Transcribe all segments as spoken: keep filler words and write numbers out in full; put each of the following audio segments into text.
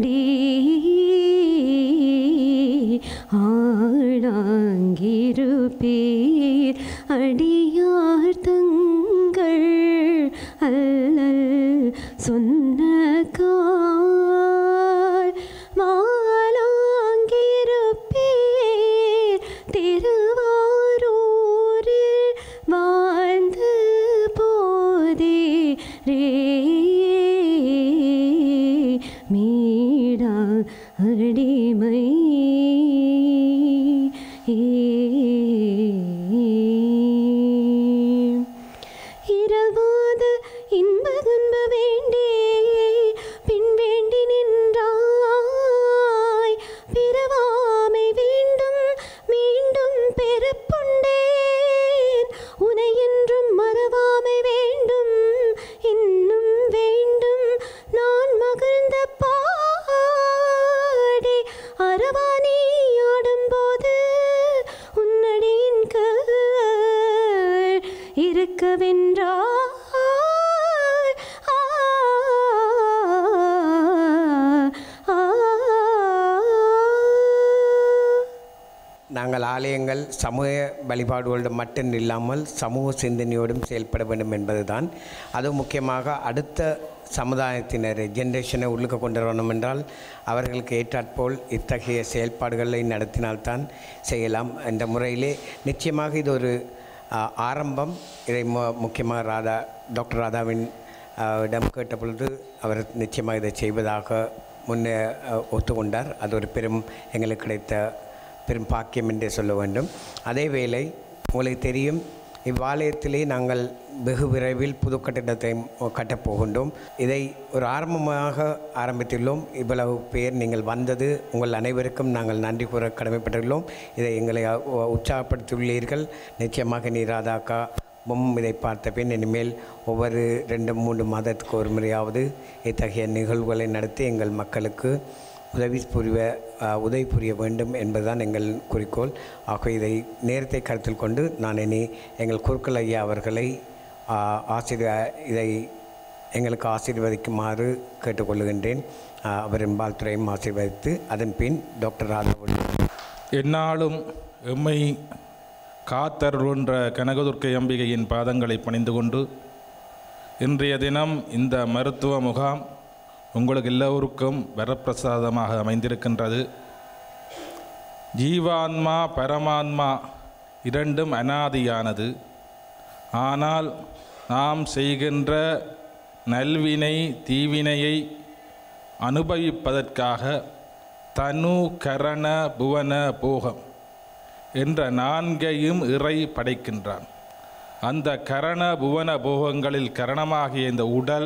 ஆளாங்கிருப்பீர் அடியார் தங்கள் அல்லல் சொன்ன கால் மாலாங்கிருப்பீர் திருவாரூரில் வாழ்ந்து போதே ரே மீடா அடிமை இரவாத இன்ப துன்ப வேண்டே பின் வேண்டி நின்றாய் பிறவாமை வேண்டும் மீண்டும் பெறப்புண்டேன் உனை என்றும் மறவாமை வேண்டும் இன்னும் வேண்டும் நான் மகிழ்ந்த பாடி அரவாணி ஆடும்போது உன்னடியின் கீழ் இருக்கவென்றால் நாங்கள் ஆலயங்கள் சமூக வழிபாடுகளோடு மட்டும் இல்லாமல் சமூக சிந்தனையோடும் செயல்பட வேண்டும் என்பதுதான். அதுவும் முக்கியமாக அடுத்த சமுதாயத்தினர் ஜென்ரேஷனை உள்ளுக்கு கொண்டு வரணும் என்றால் அவர்களுக்கு ஏற்றாற்போல் இத்தகைய செயல்பாடுகளை நடத்தினால்தான் செய்யலாம். இந்த முறையிலே நிச்சயமாக இது ஒரு ஆரம்பம். இதை முக்கியமாக ராதா டாக்டர் ராதாவின் இடம் கேட்ட பொழுது அவர் நிச்சயமாக இதை செய்வதாக முன்னே ஒத்துக்கொண்டார். அது ஒரு பெரும் எங்களுக்கு கிடைத்த பெரும் பாக்கியம் என்றே சொல்ல வேண்டும். அதே வேளை உங்களுக்கு தெரியும், இவ்வாலயத்திலே நாங்கள் வெகு விரைவில் புது கட்டிடத்தை கட்டப்போகின்றோம். இதை ஒரு ஆரம்பமாக ஆரம்பித்துள்ளோம். இவ்வளவு பேர் நீங்கள் வந்தது உங்கள் அனைவருக்கும் நாங்கள் நன்றி கூற கடமைப்பட்டுள்ளோம். இதை எங்களை உற்சாகப்படுத்தியுள்ளீர்கள். நிச்சயமாக நீராதாக்கா மும் இதை பார்த்த பின் இனிமேல் ஒவ்வொரு ரெண்டு மூன்று மாதத்துக்கு ஒரு முறையாவது இத்தகைய நிகழ்வுகளை நடத்தி எங்கள் மக்களுக்கு உதவி புரிய உதவி புரிய வேண்டும் என்பதுதான் எங்கள் குறிக்கோள். ஆக இதை நேரத்தை கருத்தில் கொண்டு நான் இனி எங்கள் குருக்கள் ஐயா அவர்களை ஆசீர்வ இதை எங்களுக்கு ஆசீர்வதிக்குமாறு கேட்டுக்கொள்கின்றேன். அவரின் வாழ்த்துறையும் ஆசீர்வதித்து அதன் பின் டாக்டர் ராதாவோடு எந்நாளும் எம்மை காத்தருள்கின்ற கனகதுர்க்கை அம்பிகையின் பாதங்களை பணிந்து கொண்டு இன்றைய தினம் இந்த மருத்துவ முகாம் உங்களுக்கு எல்லோருக்கும் வரப்பிரசாதமாக அமைந்திருக்கின்றது. ஜீவான்மா பரமான்மா இரண்டும் அனாதியானது. ஆனால் நாம் செய்கின்ற நல்வினை தீவினையை அனுபவிப்பதற்காக தனு கரண புவன போகம் என்ற நான்கையும் இறை படைக்கின்றான். அந்த கரண புவன போகங்களில் கரணமாகிய இந்த உடல்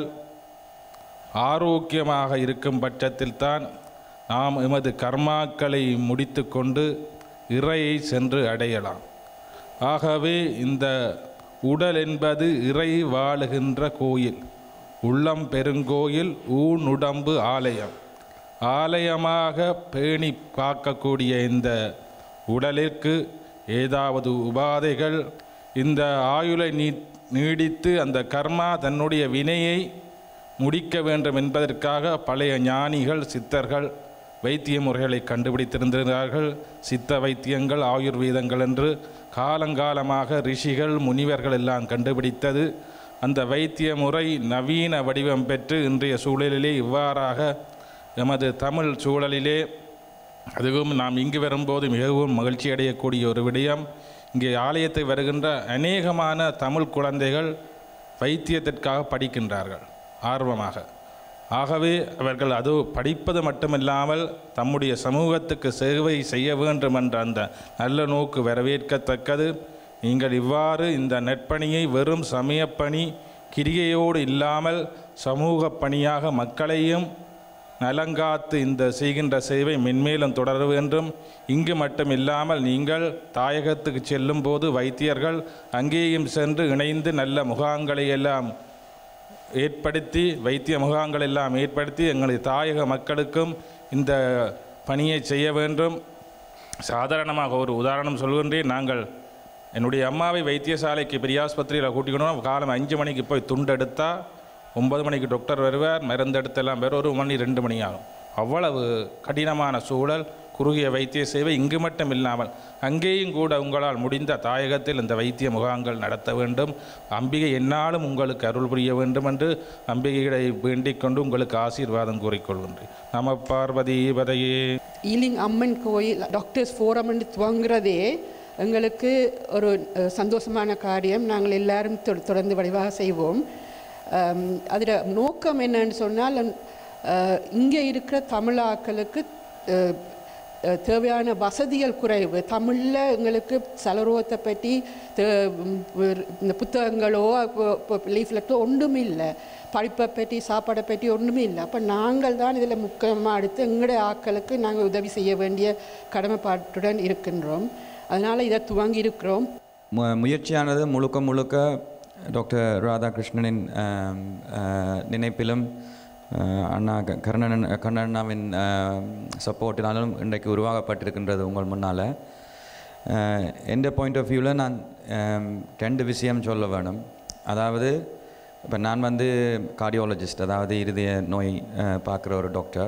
ஆரோக்கியமாக இருக்கும் பட்சத்தில் தான் நாம் எமது கர்மாக்களை முடித்து கொண்டு இறையை சென்று அடையலாம். ஆகவே இந்த உடல் என்பது இறை வாழுகின்ற கோயில், உள்ளம் பெருங்கோயில், ஊனுடம்பு ஆலயம். ஆலயமாக பேணி காக்கக்கூடிய இந்த உடலிற்கு ஏதாவது உபாதைகள் இந்த ஆயுளை நீ நீடித்து அந்த கர்மா தன்னுடைய வினையை முடிக்க வேண்டும் என்பதற்காக பழைய ஞானிகள் சித்தர்கள் வைத்திய முறைகளை கண்டுபிடித்திருந்தார்கள். சித்த வைத்தியங்கள் ஆயுர்வேதங்கள் என்று காலங்காலமாக ரிஷிகள் முனிவர்கள் எல்லாம் கண்டுபிடித்தது. அந்த வைத்திய முறை நவீன வடிவம் பெற்று இன்றைய சூழலிலே இவ்வாறாக எமது தமிழ் சூழலிலே, அதுவும் நாம் இங்கு வரும்போது மிகவும் மகிழ்ச்சி அடையக்கூடிய ஒரு விடயம், இங்கே ஆலயத்தை வருகின்ற அநேகமான தமிழ் குழந்தைகள் வைத்தியத்திற்காக படிக்கின்றார்கள் ஆர்வமாக. ஆகவே அவர்கள் அது படிப்பது மட்டுமில்லாமல் தம்முடைய சமூகத்துக்கு சேவை செய்ய வேண்டும் என்ற அந்த நல்ல நோக்கு வரவேற்கத்தக்கது. நீங்கள் இவ்வாறு இந்த நெற்பணியை வெறும் சமயப்பணி கிரிகையோடு இல்லாமல் சமூக பணியாக மக்களையும் நலங்காத்து இந்த செய்கின்ற சேவை மென்மேலும் தொடர வேண்டும். இங்கு மட்டும் இல்லாமல் நீங்கள் தாயகத்துக்கு செல்லும் போது வைத்தியர்கள் அங்கேயும் சென்று இணைந்து நல்ல முகாம்களை எல்லாம் ஏற்படுத்தி வைத்திய முகாம்கள் எல்லாம் ஏற்படுத்தி எங்களது தாயக மக்களுக்கும் இந்த பணியை செய்ய வேண்டும். சாதாரணமாக ஒரு உதாரணம் சொல்கின்றேன். நாங்கள் என்னுடைய அம்மாவை வைத்தியசாலைக்கு பெரியாஸ்பத்திரியில் கூட்டிக்கணும். காலம் அஞ்சு மணிக்கு போய் துண்டு எடுத்தால் ஒன்பது மணிக்கு டாக்டர் வருவார், மருந்து எடுத்தெல்லாம் வேறு ஒரு மணி ரெண்டு மணி ஆகும். அவ்வளவு கடினமான சூழல், குறுகிய வைத்திய சேவை இங்கு மட்டும் இல்லாமல் அங்கேயும் கூட உங்களால் முடிந்த தாயகத்தில் இந்த வைத்திய முகாம்கள் நடத்த வேண்டும். அம்பிகை என்னாலும் உங்களுக்கு அருள் புரிய வேண்டும் என்று அம்பிகைகளை வேண்டிக் கொண்டு உங்களுக்கு ஆசீர்வாதம் கூறிக்கொள்கின்றேன். நம பார்வதி பதையே. ஈலிங் அம்மன் கோயில் டாக்டர்ஸ் ஃபோரம் என்று துவங்குறதே எங்களுக்கு ஒரு சந்தோஷமான காரியம். நாங்கள் எல்லாரும் தொடர்ந்து வடிவாக செய்வோம். அதில் நோக்கம் என்னன்னு சொன்னால், இங்கே இருக்கிற தமிழாக்களுக்கு தேவையான வசதிகள் குறைவு. தமிழில் எங்களுக்கு சலரோகத்தை பற்றி இந்த புத்தகங்களோ லீஃப்லெட்டோ ஒன்றும் இல்லை. படிப்பை பற்றி சாப்பாடை பற்றி ஒன்றுமே இல்லை. அப்போ நாங்கள் தான் இதில் முக்கியமாக எடுத்து எங்களுடைய ஆக்களுக்கு நாங்கள் உதவி செய்ய வேண்டிய கடமைப்பாட்டுடன் இருக்கின்றோம். அதனால் இதை துவங்கி இருக்கிறோம். முயற்சியானது முழுக்க முழுக்க டாக்டர் ராதாகிருஷ்ணனின் நினைப்பிலும் அண்ணா கர்ணன் கண்ணண்ணாவின் சப்போர்ட்டினாலும் இன்றைக்கு உருவாக்கப்பட்டிருக்கின்றது உங்கள் முன்னால். எந்த பாயிண்ட் ஆஃப் வியூவில் நான் ரெண்டு விஷயம் சொல்ல வேணும். அதாவது இப்போ நான் வந்து கார்டியாலஜிஸ்ட், அதாவது இருதய நோய் பார்க்குற ஒரு டாக்டர்.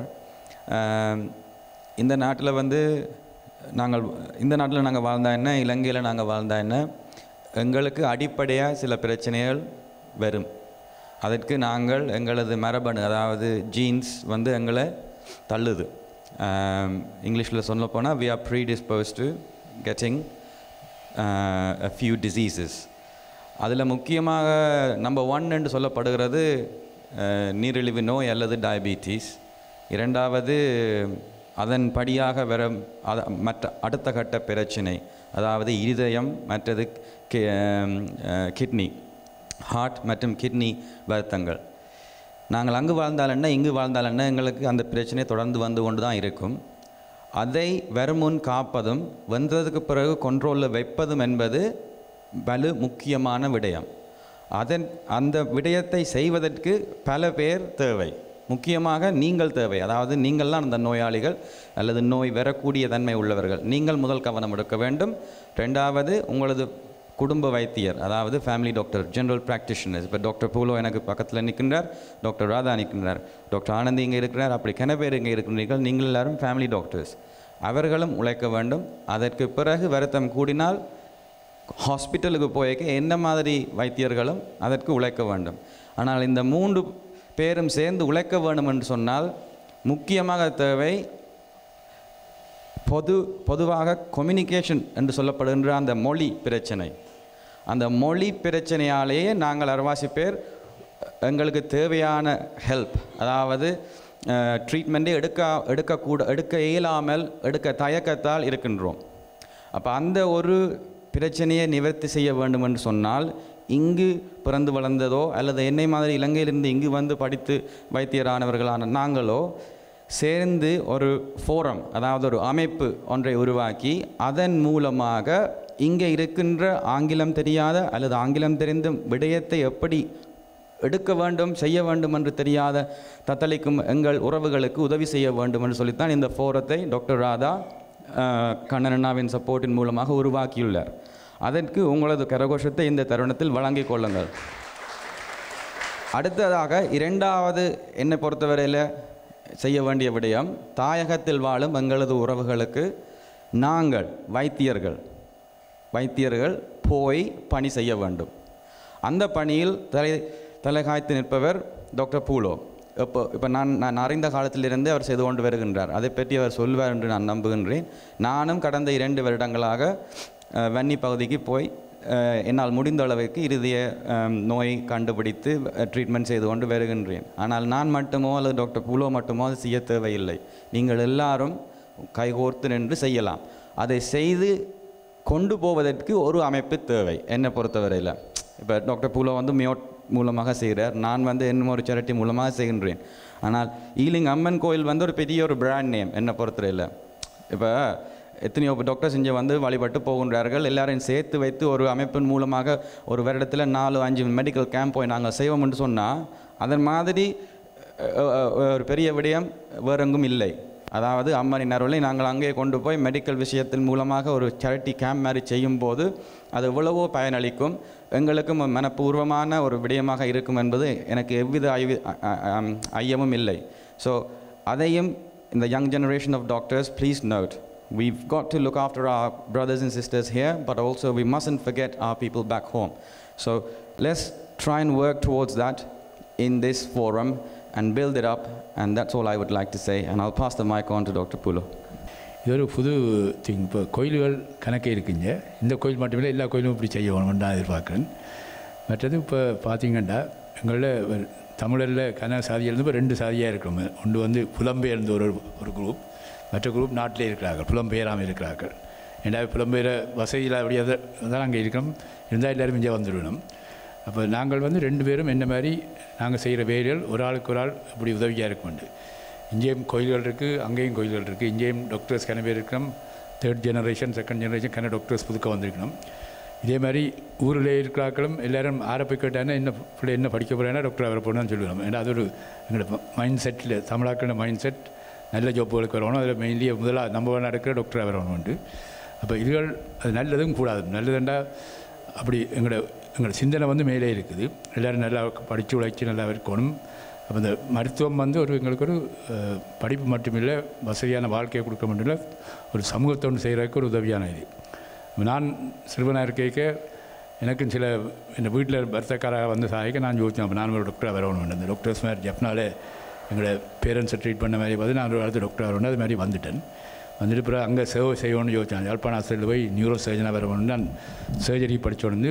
இந்த நாட்டில் வந்து நாங்கள் இந்த நாட்டில் நாங்கள் வாழ்ந்தா என்ன, இலங்கையில் நாங்கள் வாழ்ந்தா என்ன, எங்களுக்கு அடிப்படையாக சில பிரச்சனைகள் வரும். அதற்கு நாங்கள் எங்களது மரபணு, அதாவது ஜீன்ஸ் வந்து எங்களை தள்ளுது. இங்கிலீஷில் சொல்ல போனால் we are predispose to getting a few diseases. அதில் முக்கியமாக நம்பர் ஒன் என்று சொல்லப்படுகிறது நீரிழிவு நோய் அல்லது டயபெட்டிஸ். இரண்டாவது அதன் படியாக வர மற்ற அடுத்த கட்ட பிரச்சனை, அதாவது இருதயம், மற்றது கிட்னி, ஹார்ட் மற்றும் கிட்னி வருத்தங்கள். நாங்கள் அங்கு வாழ்ந்தால் என்ன, இங்கு வாழ்ந்தால் என்ன, எங்களுக்கு அந்த பிரச்சனை தொடர்ந்து வந்து கொண்டு தான் இருக்கும். அதை வருமுன் காப்பதும் வந்ததுக்கு பிறகு கண்ட்ரோலில் வைப்பதும் என்பது வலு முக்கியமான விடயம். அதன் அந்த விடயத்தை செய்வதற்கு பல பேர் தேவை. முக்கியமாக நீங்கள் தேவை. அதாவது நீங்கள்லாம் அந்த நோயாளிகள் அல்லது நோய் வரக்கூடிய தன்மை உள்ளவர்கள். நீங்கள் முதல் கவனம் எடுக்க வேண்டும். ரெண்டாவது உங்களது குடும்ப வைத்தியர், அதாவது ஃபேமிலி டாக்டர், ஜென்ரல் ப்ராக்டிஷனர்ஸ். இப்போ டாக்டர் பூலோ எனக்கு பக்கத்தில் நிற்கின்றார், டாக்டர் ராதா நிற்கின்றார், டாக்டர் ஆனந்தி இங்கே இருக்கிறார், அப்படி கன பேர் இங்கே இருக்கிறீர்கள். நீங்கள் எல்லாரும் ஃபேமிலி டாக்டர்ஸ். அவர்களும் உழைக்க வேண்டும். அதற்கு பிறகு வருத்தம் கூடினால் ஹாஸ்பிட்டலுக்கு போய்க்க என்ன மாதிரி வைத்தியர்களும் அதற்கு உழைக்க வேண்டும். ஆனால் இந்த மூன்று பேரும் சேர்ந்து உழைக்க வேண்டும் என்று சொன்னால் முக்கியமாக தேவை பொது பொதுவாக கம்யூனிகேஷன் என்று சொல்லப்படுகின்ற அந்த மொழி பிரச்சனை. அந்த மொழி பிரச்சனையாலேயே நாங்கள் அரைவாசி பேர் எங்களுக்கு தேவையான ஹெல்ப், அதாவது ட்ரீட்மெண்ட்டே எடுக்க எடுக்கக்கூட எடுக்க இயலாமல் எடுக்க தயக்கத்தால் இருக்கின்றோம். அப்போ அந்த ஒரு பிரச்சனையை நிவர்த்தி செய்ய வேண்டும் என்று சொன்னால் இங்கு பிறந்து வளர்ந்ததோ அல்லது என்னை மாதிரி இலங்கையிலிருந்து இங்கு வந்து படித்து வைத்தியரானவர்களான நாங்களோ சேர்ந்து ஒரு ஃபோரம், அதாவது ஒரு அமைப்பு ஒன்றை உருவாக்கி அதன் மூலமாக இங்கே இருக்கின்ற ஆங்கிலம் தெரியாத அல்லது ஆங்கிலம் தெரிந்த விடயத்தை எப்படி எடுக்க வேண்டும், செய்ய வேண்டும் என்று தெரியாத தத்தளிக்கும் எங்கள் உறவுகளுக்கு உதவி செய்ய வேண்டும் என்று சொல்லித்தான் இந்த ஃபோரத்தை டாக்டர் ராதா கண்ணண்ணாவின் சப்போர்ட்டின் மூலமாக உருவாக்கியுள்ளார். அதற்கு உங்களது கரகோஷத்தை இந்த தருணத்தில் வழங்கிக் கொள்ளுங்கள். அடுத்ததாக இரண்டாவது என்னை பொறுத்தவரையில் செய்ய வேண்டிய விடயம், தாயகத்தில் வாழும் எங்களது உறவுகளுக்கு நாங்கள் வைத்தியர்கள் வைத்தியர்கள் போய் பணி செய்ய வேண்டும். அந்த பணியில் தலை தலைகாய்த்து நிற்பவர் டாக்டர் பூலோ. இப்போ இப்போ நான் நான் அறிந்த காலத்திலிருந்தே அவர் செய்து கொண்டு வருகின்றார். அதை பற்றி அவர் சொல்வார் என்று நான் நம்புகின்றேன். நானும் கடந்த இரண்டு வருடங்களாக வன்னி பகுதிக்கு போய் என்னால் முடிந்த அளவுக்கு இருதய நோய் கண்டுபிடித்து ட்ரீட்மெண்ட் செய்து கொண்டு வருகின்றேன். ஆனால் நான் மட்டுமோ அல்லது டாக்டர் பூலோ மட்டுமோ அது செய்ய தேவையில்லை. நீங்கள் எல்லாரும் கைகோர்த்து நின்று செய்யலாம். அதை செய்து கொண்டு போவதற்கு ஒரு அமைப்பு தேவை என்னை பொறுத்தவரையில். இப்போ டாக்டர் பூலோ வந்து மியோட் மூலமாக செய்கிறார், நான் வந்து என்ன ஒரு சேரிட்டி மூலமாக செய்கின்றேன். ஆனால் ஈலிங் அம்மன் கோயில் வந்து ஒரு பெரிய ஒரு பிராண்ட் நேம் என்னை பொறுத்தவரையில். இப்போ எத்தனையோ டாக்டர்ஸ் இங்கே வந்து வழிபட்டு போகின்றார்கள். எல்லாரையும் சேர்த்து வைத்து ஒரு அமைப்பின் மூலமாக ஒரு வருடத்தில் நாலு அஞ்சு மெடிக்கல் கேம்ப் போய் நாங்கள் செய்வோம் என்று சொன்னால் அதன் மாதிரி ஒரு பெரிய விடயம் வேறெங்கும் இல்லை. அதாவது அம்மனின் அருளை நாங்கள் அங்கே கொண்டு போய் மெடிக்கல் விஷயத்தின் மூலமாக ஒரு சேரிட்டி கேம்ப் மாதிரி செய்யும் போது அது எவ்வளவோ பயனளிக்கும், எங்களுக்கும் மனப்பூர்வமான ஒரு விடயமாக இருக்கும் என்பது எனக்கு எவ்வித ஐயமும் இல்லை. ஸோ அதையும் in the young generation of doctors, please note, we've got to look after our brothers and sisters here, but also we mustn't forget our people back home. So let's try and work towards that in this forum and build it up, and that's all I would like to say, and I'll pass the mic on to Doctor Pulo. இது ஒரு புது thing. இப்போ கோயில்கள் கணக்கே இருக்குங்க. இந்த கோயில் மட்டுமில்லை, எல்லா கோயிலும் இப்படி செய்ய வேணும்னு நான் எதிர்பார்க்குறேன். மற்றது இப்போ பார்த்தீங்கன்னா எங்களில் தமிழரில் கன சாதியிலிருந்து இப்போ ரெண்டு சாதியாக இருக்கிறோம். ஒன்று வந்து புலம்பெயர்ந்த ஒரு ஒரு குரூப், மற்ற குரூப் நாட்டிலே இருக்கிறார்கள், புலம்பெயராமல் இருக்கிறார்கள். ஏன்னா புலம்பெயர வசதியில் அப்படியே தான் அங்கே இருக்கிறோம், இருந்தால் எல்லோரும் இங்கே வந்துடணும். அப்போ நாங்கள் வந்து ரெண்டு பேரும் என்ன மாதிரி நாங்கள் செய்கிற வேலைகள் ஒரு ஆளுக்கு ஒரு ஆள் இப்படி உதவியாக இருக்குண்டு. இங்கேயும் கோயில்கள் இருக்குது, அங்கேயும் கோயில்கள் இருக்குது. இங்கேயும் டாக்டர்ஸ் கன பேர் இருக்கணும், தேர்ட் ஜெனரேஷன் செகண்ட் ஜெனரேஷன் கன டாக்டர்ஸ் புதுக்க வந்திருக்கணும். இதே மாதிரி ஊரில் இருக்கிறாக்களும் எல்லோரும் ஆரப்பி கேட்டாங்கன்னா என்ன பிள்ளை என்ன படிக்க போகிறேன்னா டாக்டர் அவரை போகணும்னு சொல்லுவோம். ஏன்னா அது ஒரு எங்களோட மைண்ட் செட்டில் தமிழாக்களோட மைண்ட் செட் நல்ல ஜாப்புகளுக்கு வரணும். அதில் மெயின்லி முதலாக நம்ம நடக்கிற டாக்டர் வரணும் உண்டு. அப்போ இதுகள் அது நல்லதும் கூடாது. நல்லதுண்டா அப்படி எங்களோட எங்களோட சிந்தனை வந்து மேலே இருக்குது. எல்லோரும் நல்லா படித்து உழைச்சி நல்லா இருக்கணும். அப்போ இந்த மருத்துவம் வந்து ஒரு எங்களுக்கு ஒரு படிப்பு மட்டுமில்லை, வசதியான வாழ்க்கையை கொடுக்க மட்டுமில்லை, ஒரு சமூகத்தோடு செய்கிறதுக்கு ஒரு உதவியான இது. நான் சிறுவனாக இருக்க எனக்கும் சில என் வீட்டில் பர்த்தக்காராக வந்து சாய்க்க நான் யோசிச்சேன். அப்போ நான் ஒரு டாக்டராக வரணும். இந்த டாக்டர்ஸ் மாதிரி ஜப்னாலே எங்களோட பேரண்ட்ஸை ட்ரீட் பண்ண மாதிரி பார்த்து நான் ஒரு அடுத்த டாக்டராக வரணும். அது மாதிரி வந்துட்டேன். வந்துட்டு பிறகு அங்கே சேவை செய்யணும்னு யோசித்தேன். யாழ்ப்பாண ஆசிரியர் போய் நியூரோ சர்ஜனாக வரணும்னு நான் சர்ஜரி படித்து வந்து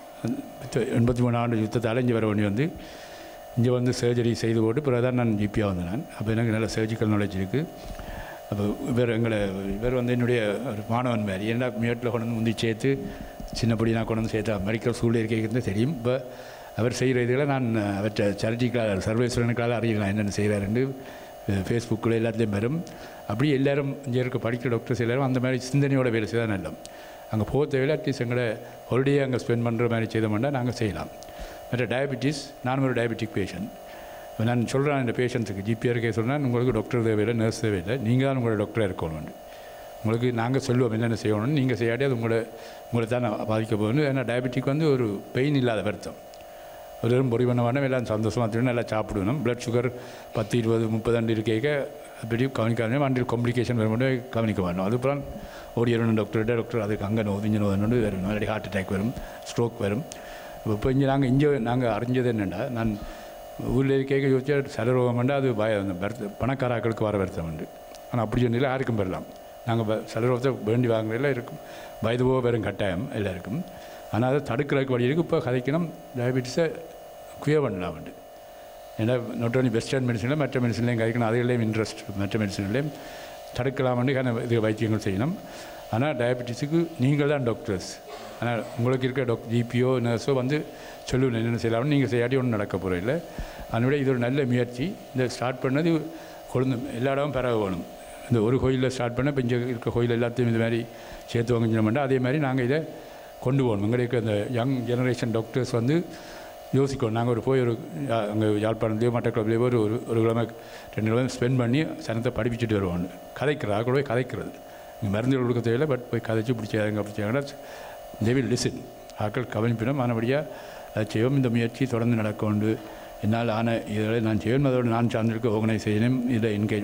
எண்பத்தி மூணு ஆண்டு யுத்தத்தால் இங்கே வர வேண்டி வந்து இங்கே வந்து சர்ஜரி செய்து போட்டு பிறகு தான் நான் ஜிபியாக வந்தேன். நான் அப்போ எனக்கு நல்ல சர்ஜிக்கல் நாலேஜ் இருக்குது. அப்போ இவர் எங்களை இவர் வந்து என்னுடைய ஒரு மாணவன் மாதிரி ஏன்னா மேட்டில் கொண்டு வந்து முந்தி சேர்த்து சின்னப்படி நான் கொண்டு வந்து சேர்த்தா மெடிக்கல் ஸ்கூலில் இருக்கிறது தெரியும். இப்போ அவர் செய்கிற இதுகளை நான் அவற்றை சேரிட்டிக்களால் சர்வேஸ்வரனுக்களால் அறியலாம் என்னென்ன செய்கிறாருன்னு ஃபேஸ்புக்கில் எல்லாத்துலேயும் வரும். அப்படி எல்லோரும் இங்கே இருக்க படிக்கிற டாக்டர்ஸ் எல்லோரும் அந்த மாதிரி சிந்தனையோட வேலை செய்தால் நல்ல அங்கே போக தேவையில்லை. அட்லீஸ்ட் எங்களை ஹாலிடே அங்கே ஸ்பெண்ட் பண்ணுற மாதிரி செய்தோம்னா நாங்கள் செய்யலாம். மற்ற டயபெட்டிஸ், நானும் ஒரு டயபெட்டிக் பேஷண்ட். இப்போ நான் சொல்கிறேன் இந்த பேஷண்ட்ஸுக்கு ஜிபிஆருக்கே சொன்னால் உங்களுக்கு டாக்டர் தேவையில்லை, நர்ஸ் தேவையில்லை, நீங்கள் தான் உங்களோட டாக்டராக இருக்கணும். உங்களுக்கு நாங்கள் சொல்லுவோம் என்னென்ன செய்யணும்னு, நீங்கள் செய்யாட்டி அது உங்களை உங்களை தான் பாதிக்க போகணும். ஏன்னா டயபெட்டிக் வந்து ஒரு பெயின் இல்லாத வருத்தம். ஒரு வெறும் பொறி பண்ண வேணும், எல்லாம் சந்தோஷமாக திரும்ப நல்லா சாப்பிடணும். ப்ளட் சுகர் பத்து இருபது முப்பது அண்டு இருக்க அப்படி கவனிக்காத அண்டு காம்ப்ளிகேஷன் வரும்போது கவனிக்க வேணும். அதுக்கப்புறம் ஓடி வரணும் டாக்டர்கிட்ட, டாக்டர் அதுக்கு அங்கே நோது இங்கே நோது வரும், மறுபடி ஹார்ட் அட்டாக் வரும், ஸ்ட்ரோக் வரும். இப்போ இங்கே நாங்கள் இங்கே நாங்கள் அறிஞ்சது என்னென்னா, நான் ஊரில் இருக்க யோசிச்சா சலரோகம் வந்து அது பய வருத்தம் பணக்காராக்களுக்கு வர வருத்தம் உண்டு. ஆனால் அப்படி சொன்னால யாருக்கும் பெறலாம். நாங்கள் சலரோகத்தை வேண்டி வாங்குறதுல இருக்கும், வயதுவோ வெறும் கட்டாயம் எல்லாருக்கும். ஆனால் அதை தடுக்கிறதுக்கு வழி இருக்குது. இப்போ கதைக்கணும் டயபெட்டிஸை குயர் பண்ணலாம் உண்டு. ஏன்னா நாட் ஓன்லி வெஸ்டர்ன் மெடிசனில் மற்ற மெடிசன்லேயும் கதைக்கணும், அதுலேயும் இன்ட்ரெஸ்ட் மற்ற மெடிசன்லேயும் தடுக்கலாம்னு காரணம் இது வைத்தியங்கள் செய்யணும். ஆனால் டயபெட்டிஸுக்கு நீங்கள் தான் டாக்டர்ஸ். ஆனால் உங்களுக்கு இருக்க டாக்டர் ஜிபிஓ நர்ஸோ வந்து சொல்லுவேன் என்னென்ன செய்யலாம்னு, நீங்கள் செய்யாட்டி ஒன்றும் நடக்க போகிற இல்லை. அதனுடைய இது ஒரு நல்ல முயற்சி. இந்த ஸ்டார்ட் பண்ணது கொழுந்து எல்லா இடமும் பரவ வேணும். இந்த ஒரு கோயிலில் ஸ்டார்ட் பண்ண இப்போ இங்கே இருக்க கோயில் எல்லாத்தையும் இது மாதிரி சேர்த்து வாங்கினோம்னா அதே மாதிரி நாங்கள் இதை கொண்டு போகணும். எங்களுக்கு அந்த யங் ஜெனரேஷன் டாக்டர்ஸ் வந்து யோசிக்கணும். நாங்கள் ஒரு போய் ஒரு அங்கே யாழ்ப்பாணத்துலேயோ மட்டக்களப்புலேயோ ஒரு ஒரு கிழமை ரெண்டு கிழமை ஸ்பெண்ட் பண்ணி சனத்தை படிப்பிச்சுட்டு வருவாங்க. கதைக்கிறது ஆக கூட போய் கதைக்கிறது, இங்கே மருந்துகள் கொடுக்க தேவையில்லை, பட் போய் கதைச்சி பிடிச்சாங்க பிடிச்சாங்கன்னா தே வில் லிசன். ஆக்கள் கவனிப்பிடும். ஆனபடியாக அதை செய்வோம். இந்த முயற்சி தொடர்ந்து நடக்க உண்டு. என்னால் ஆன இதில் நான் செய்வேன். அதோடு நான் சார்ந்திருக்க ஆர்கனைசேஷனும் இதில் என்கேஜ்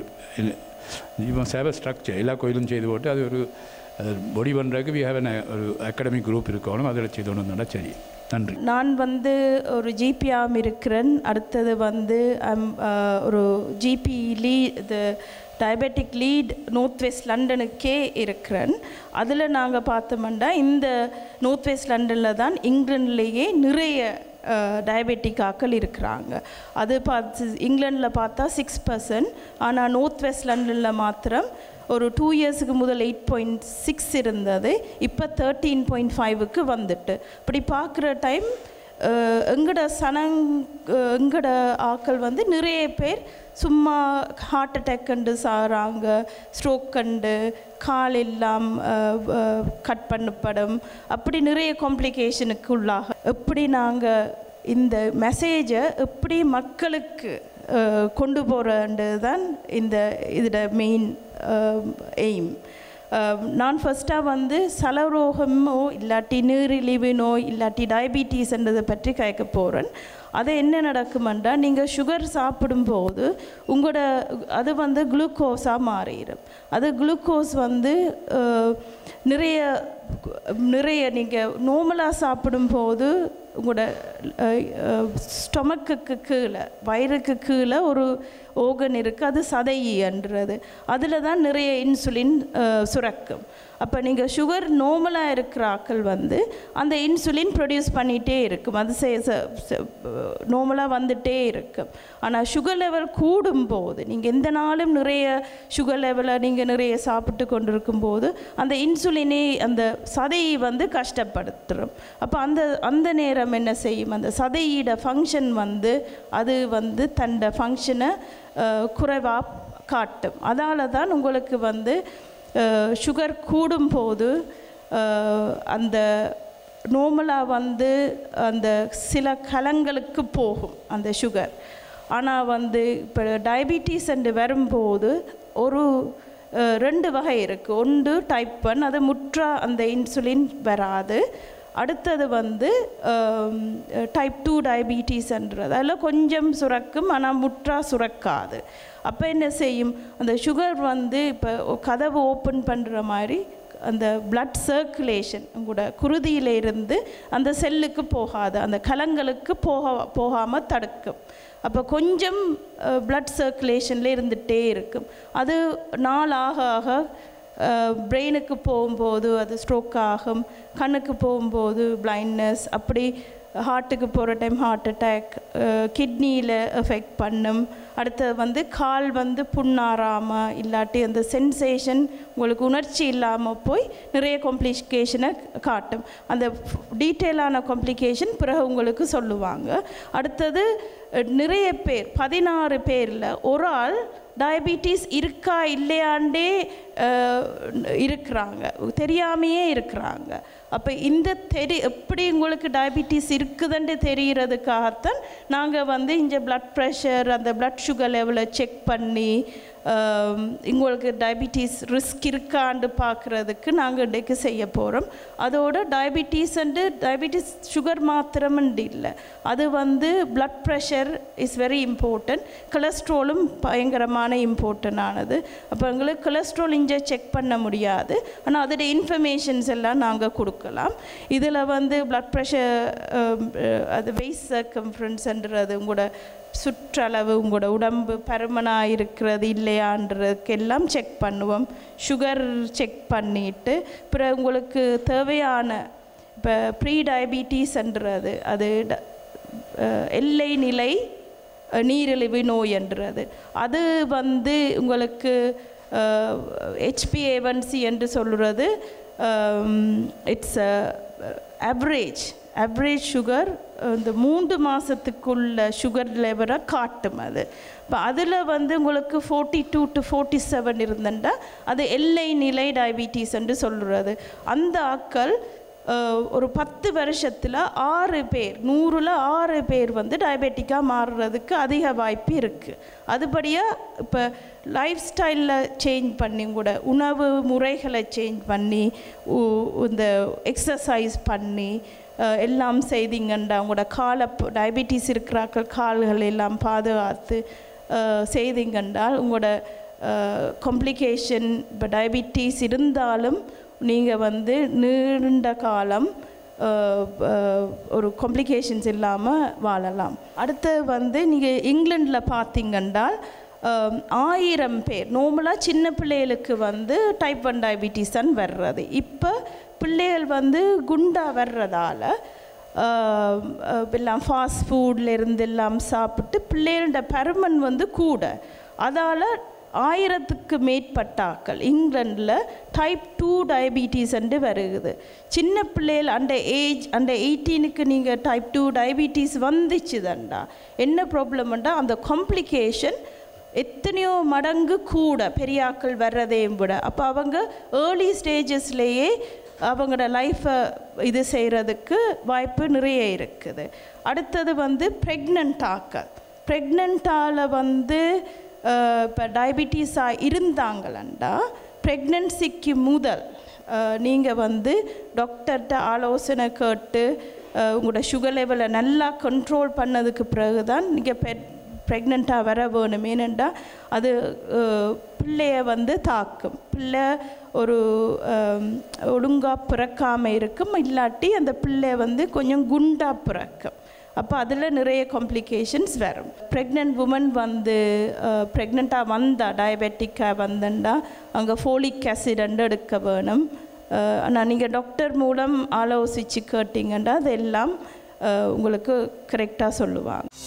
இப்போ சேவை ஸ்ட்ரக்சர் எல்லா கோயிலும் செய்து போட்டு அது ஒரு அது பொடி பண்ணுறதுக்கு வி ஹேவ் ஒரு அகாடமிக் குரூப் இருக்கணும், அதில் செய்து கொண்டு வந்தால் சரி. நன்றி. நான் வந்து ஒரு ஜிபியாம் இருக்கிறேன். அடுத்தது வந்து ஒரு ஜிபி லீட் இது டயபெட்டிக் லீட் நார்த் வெஸ்ட் லண்டனுக்கே இருக்கிறேன். அதில் நாங்கள் பார்த்தோம்னா இந்த நார்த் வெஸ்ட் லண்டனில் தான் இங்கிலாந்துலேயே நிறைய டயபெட்டிக் ஆக்கள் இருக்கிறாங்க. அது பார்த்து இங்கிலாண்டில் பார்த்தா சிக்ஸ் பர்சன்ட், ஆனால் நார்த் வெஸ்ட் லண்டனில் மாத்திரம் ஒரு டூ இயர்ஸுக்கு முதல் எயிட் பாயிண்ட் சிக்ஸ் இருந்தது, இப்போ தேர்ட்டீன் பாயிண்ட் ஃபைவுக்கு வந்துட்டு. இப்படி பார்க்குற டைம் எங்கட சனங் எங்கட ஆக்கள் வந்து நிறைய பேர் சும்மா ஹார்ட் அட்டாக் கண்டு சாகிறாங்க, ஸ்ட்ரோக் கண்டு கால் எல்லாம் கட் பண்ணப்படும், அப்படி நிறைய காம்ப்ளிகேஷனுக்கு உள்ளாக. எப்படி நாங்கள் இந்த மெசேஜை எப்படி மக்களுக்கு கொண்டு போகிறன்றது தான் இந்த இதோட மெயின் எய்ம். நான் ஃபஸ்ட்டாக வந்து சலரோகமோ இல்லாட்டி நீரிழிவு நோய் இல்லாட்டி டயபிட்டிஸ்ன்றதை பற்றி கேட்க போகிறேன். அது என்ன நடக்குமெண்டா நீங்கள் சுகர் சாப்பிடும்போது உங்களோட அது வந்து குளுக்கோஸாக மாறிடும். அது குளுக்கோஸ் வந்து நிறைய நிறைய நீங்கள் நார்மலாக சாப்பிடும்போது உங்களோட ஸ்டொமக்குக்கு கீழே வயிறுக்கு கீழே ஒரு ஓகன் இருக்குது, அது சதையன்றது. அதில் தான் நிறைய இன்சுலின் சுரக்கும். அப்போ நீங்கள் சுகர் நார்மலாக இருக்கிற ஆக்கள் வந்து அந்த இன்சுலின் ப்ரொடியூஸ் பண்ணிகிட்டே இருக்கும், அது நார்மலாக வந்துகிட்டே இருக்கும். ஆனால் சுகர் லெவல் கூடும்போது நீங்கள் எந்த நாளும் நிறைய சுகர் லெவலை நீங்கள் நிறைய சாப்பிட்டு கொண்டு இருக்கும்போது அந்த இன்சுலினே அந்த சதையை வந்து கஷ்டப்படுத்துகிறோம். அப்போ அந்த அந்த நேரம் என்ன செய்யும், அந்த சதையோட ஃபங்க்ஷன் வந்து அது வந்து தன்னோட ஃபங்க்ஷனை குறைவாக காட்டும். அதால் தான் உங்களுக்கு வந்து சுகர் கூடும்போது அந்த நார்மலாக வந்து அந்த சில கலங்களுக்கு போகும் அந்த சுகர். ஆனால் வந்து இப்போ டயபிட்டிஸ் என்று வரும்போது ஒரு ரெண்டு வகை இருக்குது. ஒன்று டைப் ஒன், அது முற்றா அந்த இன்சுலின் வராது. அடுத்தது வந்து டைப் டூ டயபிட்டிஸ்ன்றது, அதில் கொஞ்சம் சுரக்கும் ஆனால் முற்றா சுரக்காது. அப்போ என்ன செய்யும், அந்த சுகர் வந்து இப்போ கதவு ஓப்பன் பண்ணுற மாதிரி அந்த பிளட் சர்க்குலேஷன் உங்களோட குருதியில் இருந்து அந்த செல்லுக்கு போகாது, அந்த கலங்களுக்கு போக போகாமல் தடுக்கும். அப்போ கொஞ்சம் பிளட் சர்க்குலேஷனில் இருந்துகிட்டே இருக்கும். அது நாள் ஆக ஆக பிரெயினுக்கு போகும்போது அது ஸ்ட்ரோக் ஆகும், கண்ணுக்கு போகும்போது பிளைண்ட்னஸ், அப்படி ஹார்ட்டுக்கு போகிற டைம் ஹார்ட் அட்டாக், கிட்னியில் எஃபெக்ட் பண்ணும். அடுத்தது வந்து கால் வந்து புண்ணாறாமல் இல்லாட்டி அந்த சென்சேஷன் உங்களுக்கு உணர்ச்சி இல்லாமல் போய் நிறைய காம்ப்ளிகேஷனை காட்டும். அந்த டீட்டெயிலான காம்ப்ளிகேஷன் பிறகு உங்களுக்கு சொல்லுவாங்க. அடுத்தது நிறைய பேர் பதினாறு பேரில் ஒரு ஆள் டயபிட்டிஸ் இருக்கா இல்லையாண்டே இருக்கிறாங்க, தெரியாமையே இருக்கிறாங்க. அப்போ இந்த தெரி எப்படி உங்களுக்கு டயபிட்டிஸ் இருக்குதுன்னு தெரிகிறதுக்காகத்தான் நாங்கள் வந்து இங்கே பிளட் ப்ரெஷர் அந்த பிளட் சுகர் லெவலை செக் பண்ணி உங்களுக்கு டயபிட்டிஸ் ரிஸ்க் இருக்கான்னு பார்க்குறதுக்கு நாங்கள் இன்றைக்கு செய்ய போகிறோம். அதோட டயபிட்டிஸ் அண்டு டயபிட்டிஸ் சுகர் மாத்திரம்ண்டு இல்லை, அது வந்து blood pressure is very important, கொலஸ்ட்ராலும் பயங்கரமான இம்பார்ட்டன்ட் ஆனது. அப்போ எங்களுக்கு கொலஸ்ட்ரால் இங்கே செக் பண்ண முடியாது, ஆனால் அதோட இன்ஃபர்மேஷன்ஸ் எல்லாம் நாங்கள் கொடுக்கலாம். இதில் வந்து பிளட் ப்ரெஷர் அது வெயிட் சர்க்கம்ஃபரன்ஸ்ன்றது உங்களோட சுற்றளவு உங்களோட உடம்பு பருமனாக இருக்கிறது இல்லையான்றதுக்கு எல்லாம் செக் பண்ணுவோம். சுகர் செக் பண்ணிவிட்டு பிறகு உங்களுக்கு தேவையான இப்போ ப்ரீ டயபிட்டிஸ்ன்றது அது எல்லை நிலை நீரிழிவு நோய்ன்றது, அது வந்து உங்களுக்கு ஹெச்பிஏஒன்சி என்று சொல்கிறது இட்ஸ் ஆவரேஜ் ஆவரேஜ் சுகர் இந்த மூன்று மாதத்துக்குள்ள சுகர் லெவலை காட்டும். அது இப்போ அதில் வந்து உங்களுக்கு forty two to forty seven இருந்தண்டா அது எல்லை நிலை டயபிட்டிஸ் என்று சொல்கிறது. அந்த ஆக்கள் ஒரு பத்து வருஷத்தில் ஆறு பேர் நூறில் ஆறு பேர் வந்து டயபெட்டிக்காக மாறுறதுக்கு அதிக வாய்ப்பு இருக்குது. அதுபடியாக இப்போ லைஃப் ஸ்டைலில் சேஞ்ச் பண்ணி கூட உணவு முறைகளை சேஞ்ச் பண்ணி இந்த எக்ஸசைஸ் பண்ணி எல்லாம் செய்திங்கண்டா உங்களோட காலை டயபிட்டிஸ் இருக்கிறாக்கள் கால்கள் எல்லாம் பாதுகாத்து செய்திங்கண்டால் உங்களோட காம்ப்ளிகேஷன் இப்போ டயபிட்டிஸ் இருந்தாலும் நீங்கள் வந்து நீண்ட காலம் ஒரு காம்ப்ளிகேஷன்ஸ் இல்லாமல் வாழலாம். அடுத்து வந்து நீங்கள் இங்கிலாண்டில் பார்த்தீங்கன்றால் ஆயிரம் பேர் நார்மலாக சின்ன பிள்ளைகளுக்கு வந்து டைப் ஒன் டயபிட்டிஸ் தான் வர்றது. இப்போ பிள்ளைகள் வந்து குண்டா வர்றதால எல்லாம் ஃபாஸ்ட் ஃபுட்லேருந்து எல்லாம் சாப்பிட்டு பிள்ளைகளோட பருமன் வந்து கூட, அதால் ஆயிரத்துக்கு மேற்பட்டாக்கள் இங்கிலாண்டில் டைப் டூ டயபிட்டிஸ் என்று வருகுது. சின்ன பிள்ளைகள் அந்த ஏஜ் அந்த எயிட்டீனுக்கு நீங்கள் டைப் டூ டயபிட்டிஸ் வந்துச்சுதண்டா என்ன ப்ராப்ளம்ண்டா அந்த காம்ப்ளிகேஷன் எத்தனையோ மடங்கு கூட பெரியாக்கள் வர்றதையும் விட. அப்போ அவங்க ஏர்லி ஸ்டேஜஸ்லேயே அவங்களோட லைஃப்பை இது செய்கிறதுக்கு வாய்ப்பு நிறைய இருக்குது. அடுத்தது வந்து ப்ரெக்னென்ட் ஆக்கள், ப்ரெக்னென்ட்டால் வந்து இப்போ டயபிட்டிஸாக இருந்தாங்களண்டா ப்ரெக்னென்சிக்கு முதல் நீங்கள் வந்து டாக்டர்கிட்ட ஆலோசனை கேட்டு உங்களோட சுகர் லெவலை நல்லா கண்ட்ரோல் பண்ணதுக்கு பிறகு தான் நீங்கள் பெ ப்ரெக்னெண்ட்டாக வர வேணும். ஏனெண்டா அது பிள்ளைய வந்து தாக்கும். பிள்ளை ஒரு ஒழுங்காக பிறக்காமல் இருக்கும், இல்லாட்டி அந்த பிள்ளை வந்து கொஞ்சம் குண்டாக பிறக்கும். அப்போ அதில் நிறைய காம்ப்ளிகேஷன்ஸ் வரும். ப்ரெக்னென்ட் உமன் வந்து ப்ரெக்னெண்ட்டாக வந்தால் டயபெட்டிக்காக வந்தண்டா அங்கே ஃபோலிக் ஆசிட் எடுக்க வேணும். ஆனால் நீங்கள் டாக்டர் மூலம் ஆலோசித்து கேட்டிங்கன்னா அதெல்லாம் உங்களுக்கு கரெக்டாக சொல்லுவாங்க.